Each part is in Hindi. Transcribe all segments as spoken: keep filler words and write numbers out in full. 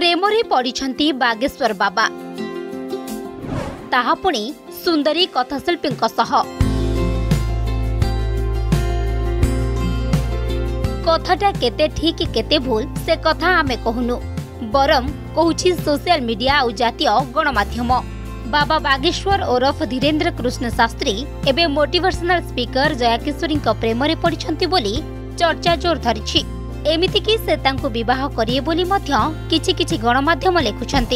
प्रेमरे पड़िछंती बागेश्वर बाबा ताहा पुणी सुंदरी कथाशिल्पी कथाटा केते ठीक केते भूल से कथा आमे कहूनु बरम कहूछि सोशल मीडिया और जातीय गणमाध्यम। बाबा बागेश्वर ओरफ धीरेन्द्र कृष्ण शास्त्री एबे मोटिवेशनल स्पीकर जया किशोरी प्रेमरे पड़िछंती बोली चर्चा जोर धरिछि। एमिति कि से तांको विवाह करिए बोली मध्य किछि किछि गणमाध्यम लेखुछंती।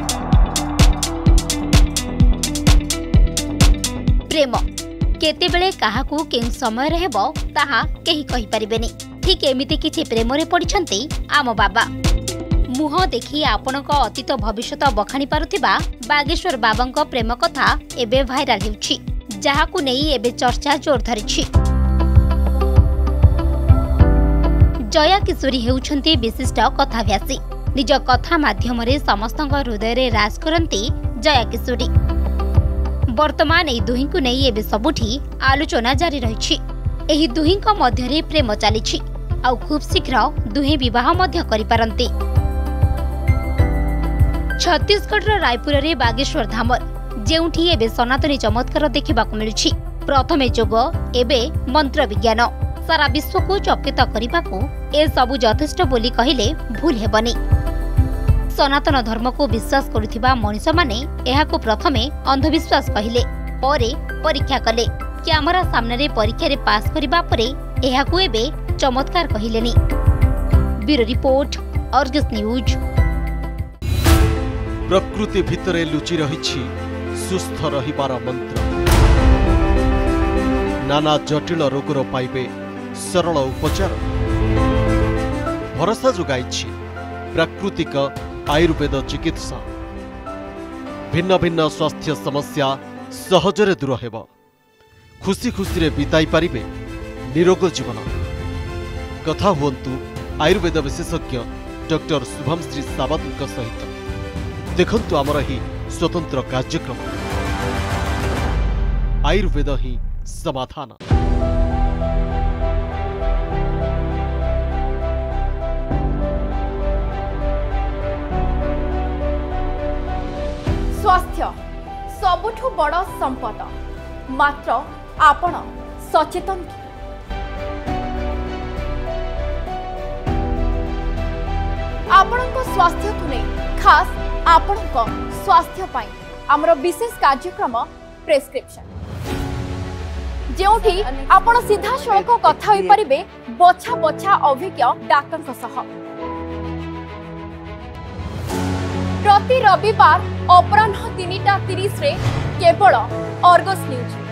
प्रेम केतेबेले काहाकू केउ समय हेबो ताहा केही कहि परिबेनी। ठीक एमिति किछि प्रेमरे पड़िछंती आम बाबा। मुह देखि आपणक अतीत भविष्यत बखाणी पारुथिबा बागेश्वर बाबांक प्रेम कथा एबे भाइराल हेउछि, जाहाकू नै एबे चर्चा जोर धरिछि। जया किशोरी हेउछंती विशिष्ट कथाभ्यासी। निज कथा माध्यमरे समस्तଙ୍କ हृदय राज करंती जया किशोरी। वर्तमान एही दुहिंकु नै एबे सबुठी आलोचना जारी रहिछि। एही दुहिंक मध्यरे प्रेम चलिछि आउ खूब शीघ्र दुहे विवाह मध्य करि पारंती। छत्तीसगढ़ रायपुर रे बागेश्वर धामर जेउठी एबे सनातनी चमत्कार देखिबाकू मिलुछि। प्रथमे जोग एबे मंत्र विज्ञान सारा विश्व को चकित करने ए सबु यथेष्ट बोली कहले भूल हेबनी। सनातन धर्म को विश्वास करुथिबा मनुष्य माने एहाको प्रथमे अंधविश्वास कहले, परे परीक्षा कले। कैमरा सामने रे परीक्षा रे पास करिबा परे एहाको एबे चमत्कार कहिलेनी। Bureau report Argus news. प्रकृति भितरे लुचि रहिछि सुस्थ रहिबार मंत्र। नाना जटिल रोगर पाइबे सरल उपचार। भरोसा जोगाइछि प्राकृतिक आयुर्वेद चिकित्सा। भिन्न भिन्न स्वास्थ्य समस्या सहजरे दूर हेब। खुशी खुशी रे बिताई पारिबे निरोग जीवन। कथा हुअन्तु आयुर्वेद विशेषज्ञ डॉक्टर शुभमश्री सावंतଙ୍କ सहित। देखंतु आमर ही स्वतंत्र कार्यक्रम आयुर्वेद ही समाधान। स्वास्थ्य सबुठु बड़ संपद, मात्र आपण सचेतन कि? आपणक स्वास्थ्य को नहीं खास आपणक स्वास्थ्य पाई आमर विशेष कार्यक्रम प्रेस्क्रिप्शन, जेउठी आपण सीधा सड़क कथा होई परिबे बछा बछा अभिज्ञ डाक्टर सह। प्रति रविवार अपराह्न तीन टा तीस रे केवल अर्गस न्यूज।